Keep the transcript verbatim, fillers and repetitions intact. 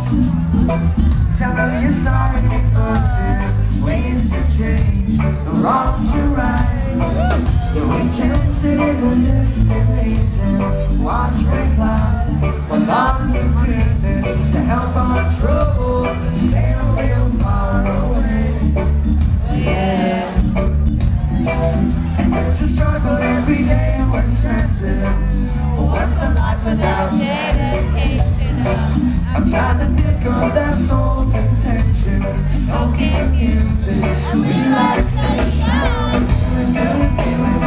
Tell them you're sorry, but there's ways to change the wrong to right. We can sit and escalate and watch rain clouds for lots of goodness to help our troubles sail real far away. Yeah. And it's a struggle every day and we're stressing. What's a life without Dedication. I'm trying to think of that soul's intention to smoking music, relaxation, and good feeling.